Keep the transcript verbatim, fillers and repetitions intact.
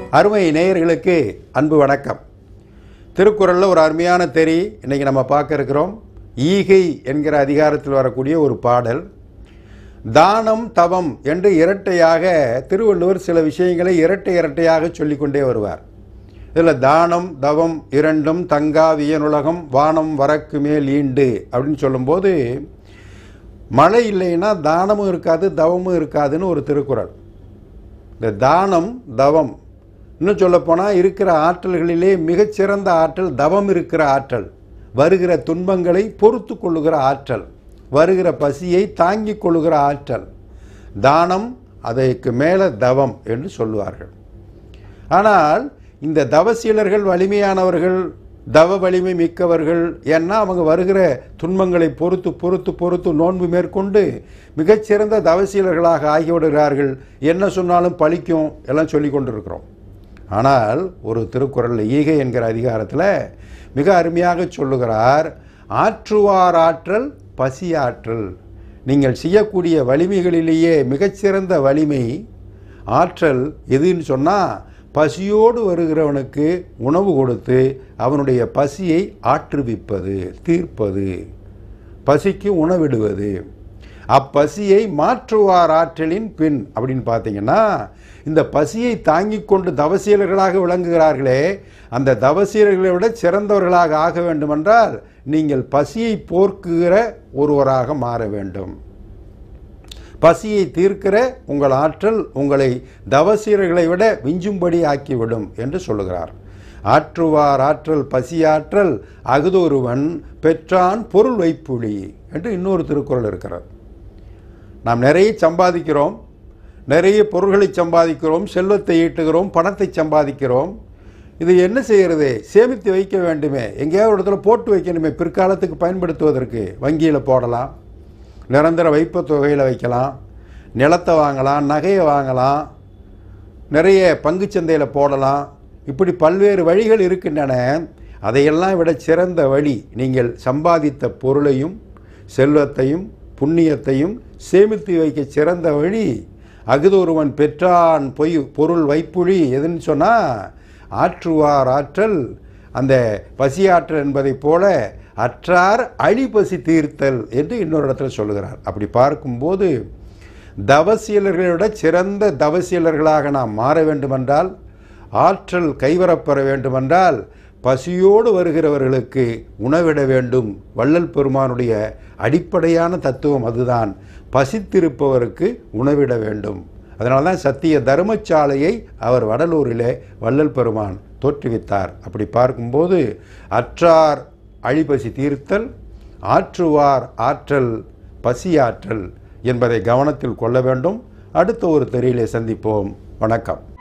அருமை நேயர்களுக்கு அன்பு வணக்கம். திருக்குறளில் ஒரு அருமையான தெரி இன்றைக்கி நம்ம பார்க்க இருக்கிறோம். ஈகை என்கிற அதிகாரத்தில் வரக்கூடிய ஒரு பாடல். தானம் தவம் என்று இரட்டையாக திருவள்ளுவர் சில விஷயங்களை இரட்டை இரட்டையாக சொல்லிக்கொண்டே வருவார். இதில் தானம் தவம் இரண்டும் தங்கா வியனுலகம் வானம் வரக்கு மேல் ஈண்டு அப்படின்னு சொல்லும்போது மழை இல்லைன்னா தானமும் இருக்காது தவமும் இருக்காதுன்னு ஒரு திருக்குறள். இந்த தானம் தவம் இன்னும் சொல்லப்போனால் இருக்கிற ஆற்றல்களிலே மிகச்சிறந்த ஆற்றல் தவம் இருக்கிற ஆற்றல். வருகிற துன்பங்களை பொறுத்து கொள்ளுகிற ஆற்றல், வருகிற பசியை தாங்கிக் கொள்ளுகிற ஆற்றல். தானம் அதற்கு மேலே தவம் என்று சொல்லுவார்கள். ஆனால் இந்த தவசீலர்கள் வலிமையானவர்கள், தவ வலிமை மிக்கவர்கள். ஏன்னா அவங்க வருகிற துன்பங்களை பொறுத்து பொறுத்து பொறுத்து நோன்பு மேற்கொண்டு மிகச்சிறந்த தவசீலர்களாக ஆகிவிடுகிறார்கள். என்ன சொன்னாலும் பழிக்கும் எல்லாம் சொல்லி கொண்டிருக்கிறோம். ஆனால் ஒரு திருக்குறள் ஈகை என்கிற அதிகாரத்தில் மிக அருமையாக சொல்லுகிறார். ஆற்றுவார் ஆற்றல் பசி ஆற்றல். நீங்கள் செய்யக்கூடிய வலிமைகளிலேயே மிகச்சிறந்த வலிமை ஆற்றல் எதுன்னு சொன்னால் பசியோடு வருகிறவனுக்கு உணவு கொடுத்து அவனுடைய பசியை ஆற்றுவிப்பது, தீர்ப்பது, பசிக்கு உணவிடுவது. அப்பசியை மாற்றுவார் ஆற்றலின் பின் அப்படின்னு பார்த்தீங்கன்னா இந்த பசியை தாங்கிக் கொண்டு தவசீலர்களாக விளங்குகிறார்களே, அந்த தவசீலர்களை விட சிறந்தவர்களாக ஆக வேண்டுமென்றால் நீங்கள் பசியை போக்குகிற ஒருவராக மாற வேண்டும். பசியை தீர்க்கிற உங்கள் ஆற்றல் உங்களை தவசீலர்களை விட விஞ்சும்படி ஆக்கிவிடும் என்று சொல்லுகிறார். ஆற்றுவார் ஆற்றல் பசியாற்றல் அகுதொருவன் பெற்றான் பொருள் வைப்புழி என்று இன்னொரு திருக்குறள் இருக்கிறார். நாம் நிறைய சம்பாதிக்கிறோம், நிறைய பொருள்களை சம்பாதிக்கிறோம், செல்வத்தை ஈட்டுகிறோம், பணத்தை சம்பாதிக்கிறோம். இது என்ன செய்கிறது? சேமித்து வைக்க வேண்டுமே, எங்கேயாவது ஒரு இடத்துல போட்டு வைக்கணுமே, பிற்காலத்துக்கு பயன்படுத்துவதற்கு. வங்கியில் போடலாம், நிரந்தர வைப்பு தொகையில் வைக்கலாம், நிலத்தை வாங்கலாம், நகையை வாங்கலாம், நிறைய பங்குச்சந்தையில் போடலாம். இப்படி பல்வேறு வழிகள் இருக்கின்றன. அதையெல்லாம் விட சிறந்த வழி நீங்கள் சம்பாதித்த பொருளையும் செல்வத்தையும் புண்ணியத்தையும் சேமித்து வைக்க சிறந்த வழி அகுதொருவன் பெற்றான் பொய் பொருள் வைப்புழி எதுன்னு சொன்னால் ஆற்றுவார் ஆற்றல். அந்த பசியாற்றல் என்பதைப் போல அற்றார் அழிபசி தீர்த்தல் என்று இன்னொரு இடத்துல சொல்லுகிறார். அப்படி பார்க்கும்போது தவசீலர்களை விட சிறந்த தவசீலர்களாக நாம் மாற வேண்டுமென்றால், ஆற்றல் கைவரப்பெற வேண்டுமென்றால் பசியோடு வருகிறவர்களுக்கு உணவிட வேண்டும். வள்ளல் பெருமானுடைய அடிப்படையான தத்துவம் அதுதான். பசித்திருப்பவருக்கு உணவிட வேண்டும். அதனால தான் சத்திய தர்மசாலையை அவர் வடலூரிலே வள்ளல் பெருமான் தோற்றுவித்தார். அப்படி பார்க்கும்போது அற்றார் அழிபசி தீர்த்தல், ஆற்றுவார் ஆற்றல் பசியாற்றல் என்பதை கவனத்தில் கொள்ள வேண்டும். அடுத்த ஒரு தெரியலை சந்திப்போம். வணக்கம்.